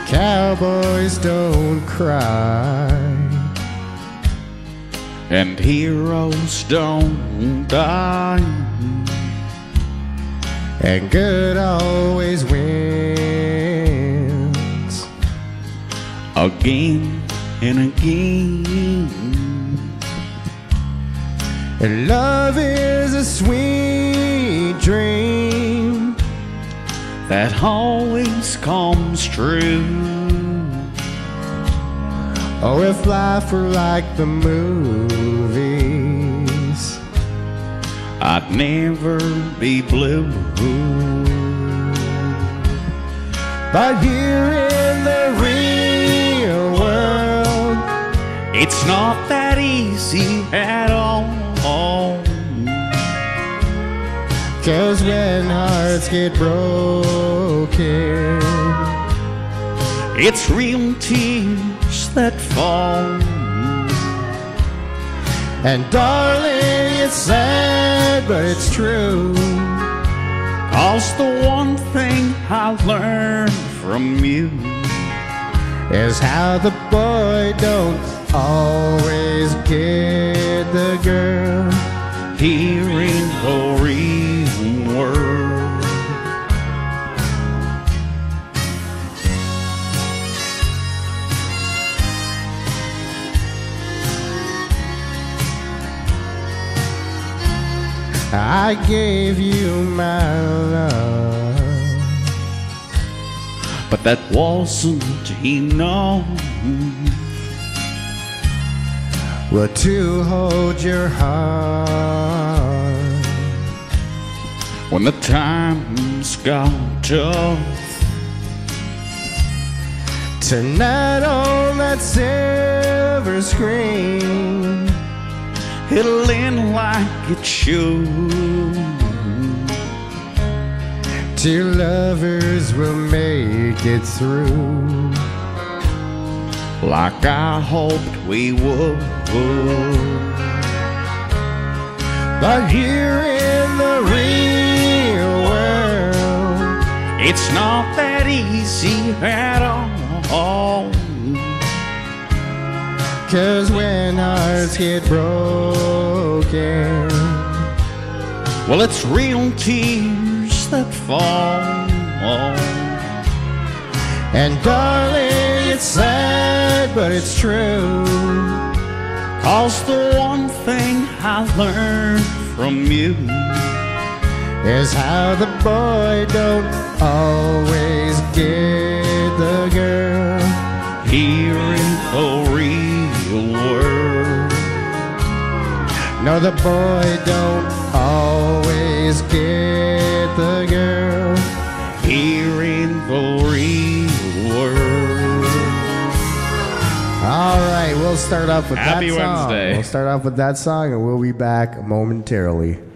Cowboys don't cry, and heroes don't die, and good always wins again and again. And love is a sweet dream that always comes true. Oh, if life were like the movies, I'd never be blue. but here in the real world, It's not that easy at all. 'cause when hearts get broken, It's real tears that fall. and darling, it's sad, but it's true. 'Cause the one thing I learned from you Is how the boy don't always get the girl here in the real world. I gave you my love, But that wasn't enough. well, to hold your heart When the times got tough, tonight on that silver screen. it'll end like it should. Two lovers will make it through, Like I hoped we would. but here in the real world, It's not that easy at all. 'cause when hearts get broken, Well, it's real tears that fall. and darling, it's sad, but it's true. 'Cause the one thing I learned from you Is how the boy don't always get the girl here in the real world. No, the boy don't always get the girl Here in the real world. All right, we'll start off with Happy that song. Wednesday. We'll start off with that song, and we'll be back momentarily.